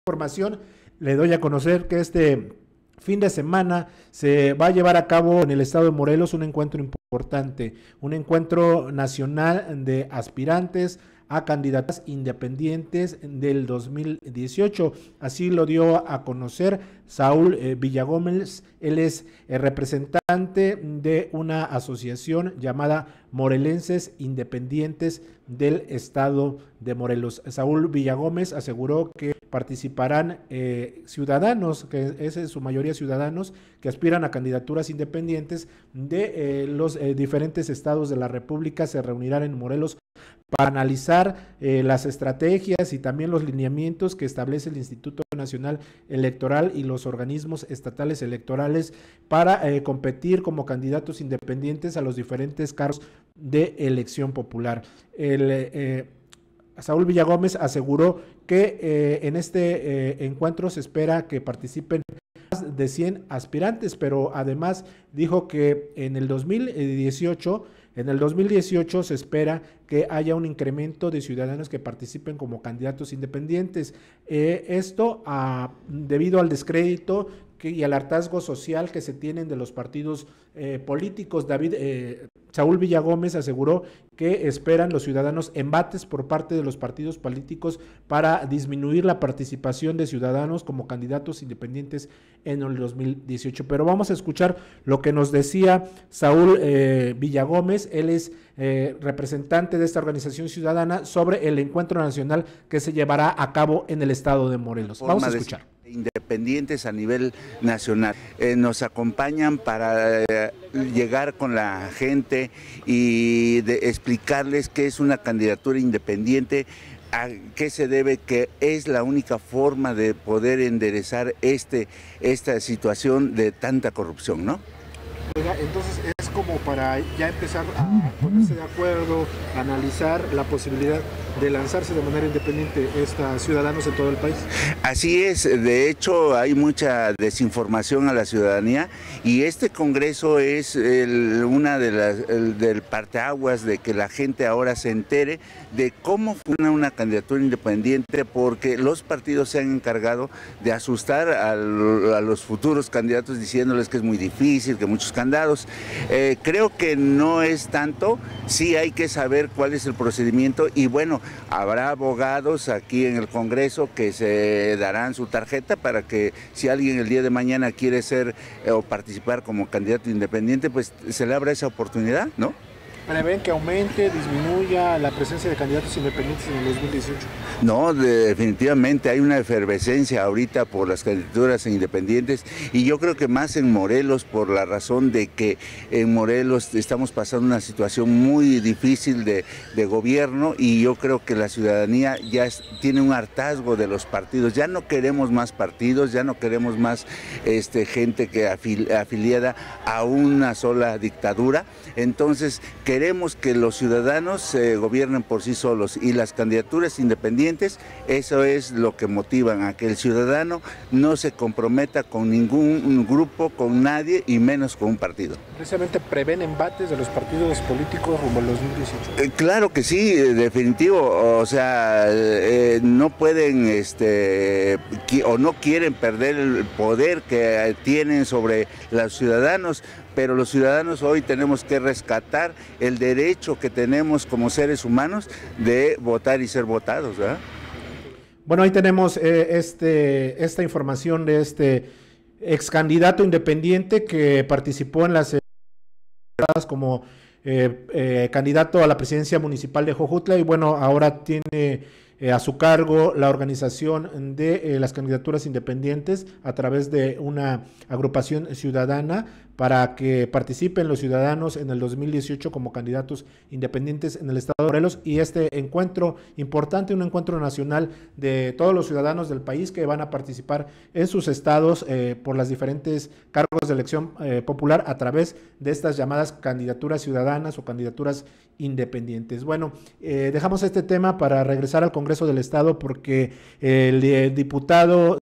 Información, le doy a conocer que este fin de semana se va a llevar a cabo en el estado de Morelos un encuentro importante, un encuentro nacional de aspirantes a candidatas independientes del 2018. Así lo dio a conocer Saúl Villagómez. Él es representante de una asociación llamada Morelenses Independientes del estado de Morelos. Saúl Villagómez aseguró que participarán ciudadanos, que es en su mayoría ciudadanos, que aspiran a candidaturas independientes de los diferentes estados de la República. Se reunirán en Morelos para analizar las estrategias y también los lineamientos que establece el Instituto Nacional Electoral y los organismos estatales electorales para competir como candidatos independientes a los diferentes cargos de elección popular. Saúl Villagómez aseguró que en este encuentro se espera que participen más de 100 aspirantes, pero además dijo que en el 2018 se espera que haya un incremento de ciudadanos que participen como candidatos independientes. Esto debido al descrédito y al hartazgo social que se tienen de los partidos políticos. Saúl Villagómez aseguró que esperan los ciudadanos embates por parte de los partidos políticos para disminuir la participación de ciudadanos como candidatos independientes en el 2018. Pero vamos a escuchar lo que nos decía Saúl Villagómez. Él es representante de esta organización ciudadana sobre el encuentro nacional que se llevará a cabo en el estado de Morelos. Vamos a escuchar. Independientes a nivel nacional. Nos acompañan para llegar con la gente y explicarles qué es una candidatura independiente, a qué se debe, que es la única forma de poder enderezar esta situación de tanta corrupción, ¿no? Entonces es como para ya empezar a ponerse de acuerdo, analizar la posibilidad de lanzarse de manera independiente ciudadanos en todo el país. Así es, de hecho hay mucha desinformación a la ciudadanía y este congreso es una de del parteaguas de que la gente ahora se entere de cómo funciona una candidatura independiente, porque los partidos se han encargado de asustar a los futuros candidatos diciéndoles que es muy difícil, que muchos candados. Creo que no es tanto, sí hay que saber cuál es el procedimiento y bueno, habrá abogados aquí en el Congreso que se darán su tarjeta para que si alguien el día de mañana quiere ser o participar como candidato independiente, pues se le abra esa oportunidad, ¿no? ¿Prevén que aumente, disminuya la presencia de candidatos independientes en el 2018? No, definitivamente hay una efervescencia ahorita por las candidaturas independientes y yo creo que más en Morelos por la razón de que en Morelos estamos pasando una situación muy difícil de gobierno y yo creo que la ciudadanía ya tiene un hartazgo de los partidos. Ya no queremos más partidos, ya no queremos más gente que afiliada a una sola dictadura. Entonces queremos que los ciudadanos se gobiernen por sí solos y las candidaturas independientes, eso es lo que motivan a que el ciudadano no se comprometa con ningún grupo, con nadie y menos con un partido. ¿Precisamente prevén embates de los partidos políticos rumbo al 2018? Claro que sí, definitivo, o sea, no pueden o no quieren perder el poder que tienen sobre los ciudadanos, pero los ciudadanos hoy tenemos que rescatar el derecho que tenemos como seres humanos de votar y ser votados, ¿verdad? Bueno, ahí tenemos esta información de este ex candidato independiente que participó en las como candidato a la presidencia municipal de Jojutla y bueno, ahora tiene a su cargo la organización de las candidaturas independientes a través de una agrupación ciudadana para que participen los ciudadanos en el 2018 como candidatos independientes en el estado de Morelos y este encuentro importante, un encuentro nacional de todos los ciudadanos del país que van a participar en sus estados por las diferentes cargos de elección popular a través de estas llamadas candidaturas ciudadanas o candidaturas independientes. Bueno, dejamos este tema para regresar al Congreso del Estado porque el diputado